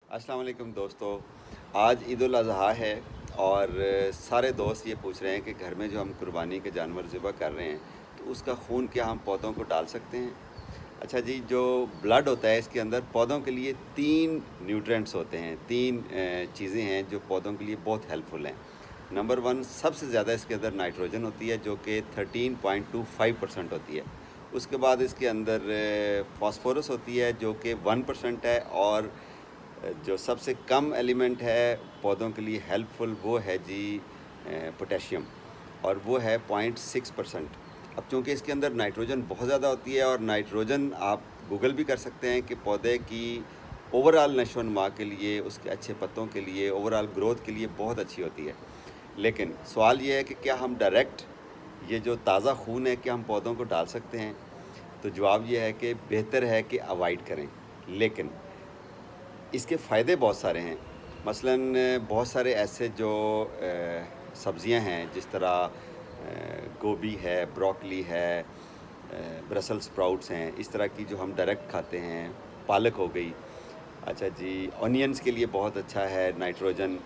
अस्सलाम वालेकुम दोस्तों। आज ईद उल अज़हा है और सारे दोस्त ये पूछ रहे हैं कि घर में जो हम कुर्बानी के जानवर ज़िबह कर रहे हैं तो उसका खून क्या हम पौधों को डाल सकते हैं। अच्छा जी, जो ब्लड होता है इसके अंदर पौधों के लिए 3 न्यूट्रिएंट्स होते हैं, 3 चीज़ें हैं जो पौधों के लिए बहुत हेल्पफुल हैं। नंबर 1 सबसे ज़्यादा इसके अंदर नाइट्रोजन होती है जो कि 13.25% होती है। उसके बाद इसके अंदर फास्फोरस होती है जो कि 1% है, और जो सबसे कम एलिमेंट है पौधों के लिए हेल्पफुल वो है जी पोटेशियम, और वो है 0.6%। अब चूँकि इसके अंदर नाइट्रोजन बहुत ज़्यादा होती है, और नाइट्रोजन आप गूगल भी कर सकते हैं कि पौधे की ओवरऑल नशो नुमा के लिए, उसके अच्छे पत्तों के लिए, ओवरऑल ग्रोथ के लिए बहुत अच्छी होती है। लेकिन सवाल ये है कि क्या हम डायरेक्ट ये जो ताज़ा खून है क्या हम पौधों को डाल सकते हैं? तो जवाब ये है कि बेहतर है कि अवॉइड करें। लेकिन इसके फ़ायदे बहुत सारे हैं। मसलन बहुत सारे ऐसे जो सब्ज़ियां हैं, जिस तरह गोभी है, ब्रोकली है, ब्रसल स्प्राउट्स हैं, इस तरह की जो हम डायरेक्ट खाते हैं, पालक हो गई। अच्छा जी, ऑनियंस के लिए बहुत अच्छा है नाइट्रोजन।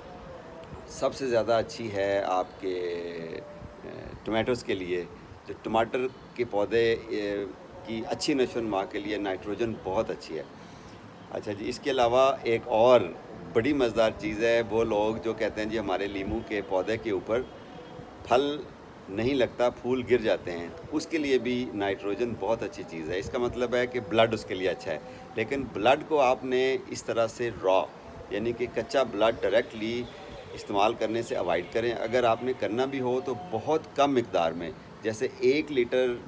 सबसे ज़्यादा अच्छी है आपके टमाटोज़ के लिए। जो टमाटर के पौधे की अच्छी नशो नुमा के लिए नाइट्रोजन बहुत अच्छी है। अच्छा जी, इसके अलावा एक और बड़ी मज़ेदार चीज़ है, वो लोग जो कहते हैं जी हमारे लीमू के पौधे के ऊपर फल नहीं लगता, फूल गिर जाते हैं, तो उसके लिए भी नाइट्रोजन बहुत अच्छी चीज़ है। इसका मतलब है कि ब्लड उसके लिए अच्छा है। लेकिन ब्लड को आपने इस तरह से रॉ, यानी कि कच्चा ब्लड डायरेक्टली इस्तेमाल करने से अवॉइड करें। अगर आपने करना भी हो तो बहुत कम मिकदार में, जैसे 1 लीटर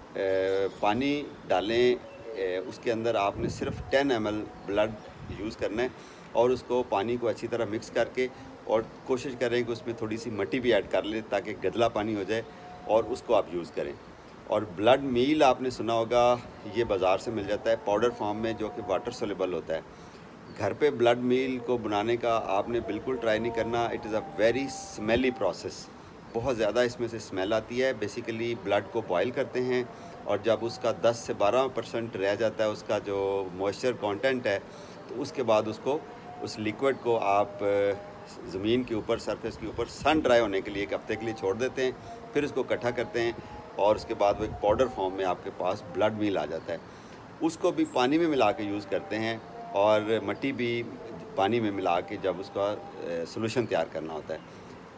पानी डालें, उसके अंदर आपने सिर्फ 10 ml ब्लड यूज़ करना है, और उसको पानी को अच्छी तरह मिक्स करके, और कोशिश करें कि उसमें थोड़ी सी मट्टी भी ऐड कर लें ताकि गदला पानी हो जाए, और उसको आप यूज़ करें। और ब्लड मील आपने सुना होगा, ये बाज़ार से मिल जाता है पाउडर फॉर्म में, जो कि वाटर सोल्यूबल होता है। घर पे ब्लड मील को बनाने का आपने बिल्कुल ट्राई नहीं करना। It is a very smelly process, बहुत ज़्यादा इसमें से स्मेल आती है। बेसिकली ब्लड को बॉयल करते हैं, और जब उसका 10 से 12% रह जाता है, उसका जो मॉइस्चर कंटेंट है, तो उसके बाद उसको, उस लिक्विड को आप ज़मीन के ऊपर, सरफेस के ऊपर सन ड्राई होने के लिए 1 हफ्ते के लिए छोड़ देते हैं। फिर उसको इकट्ठा करते हैं, और उसके बाद वो एक पाउडर फॉर्म में आपके पास ब्लड मील आ जाता है। उसको भी पानी में मिला के यूज़ करते हैं, और मट्टी भी पानी में मिला के जब उसका सॉल्यूशन तैयार करना होता है।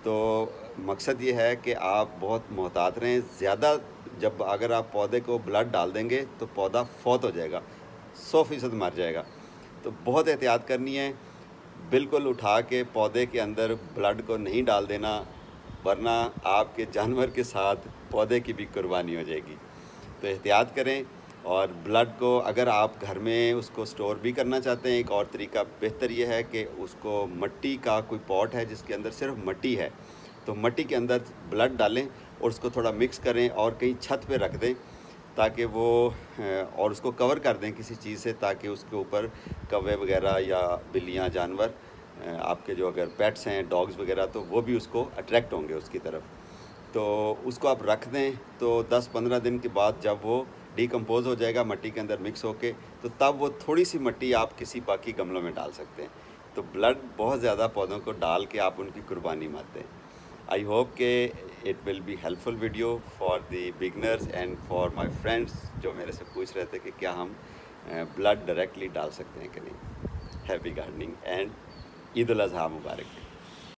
तो मकसद ये है कि आप बहुत मोहतात रहें। ज़्यादा जब अगर आप पौधे को ब्लड डाल देंगे तो पौधा फौत हो जाएगा, 100% मर जाएगा। तो बहुत एहतियात करनी है। बिल्कुल उठा के पौधे के अंदर ब्लड को नहीं डाल देना, वरना आपके जानवर के साथ पौधे की भी कुर्बानी हो जाएगी। तो एहतियात करें। और ब्लड को अगर आप घर में उसको स्टोर भी करना चाहते हैं, एक और तरीका बेहतर ये है कि उसको मट्टी का कोई पॉट है जिसके अंदर सिर्फ मट्टी है, तो मट्टी के अंदर ब्लड डालें और उसको थोड़ा मिक्स करें और कहीं छत पे रख दें, ताकि वो और उसको कवर कर दें किसी चीज़ से, ताकि उसके ऊपर कौवे वगैरह या बिल्लियाँ, जानवर, आपके जो अगर पेट्स हैं, डॉग्स वगैरह, तो वो भी उसको अट्रैक्ट होंगे उसकी तरफ। तो उसको आप रख दें, तो 10-15 दिन के बाद जब वो डिकम्पोज़ हो जाएगा मट्टी के अंदर मिक्स होके, तो तब वो थोड़ी सी मट्टी आप किसी बाकी गमलों में डाल सकते हैं। तो ब्लड बहुत ज़्यादा पौधों को डाल के आप उनकी कुर्बानी मत दें। आई होप के it will be helpful video for the beginners and for my friends, जो मेरे से पूछ रहे थे कि क्या हम ब्लड डायरेक्टली डाल सकते हैं कि नहीं। Happy gardening and Eid ul Azha Mubarak.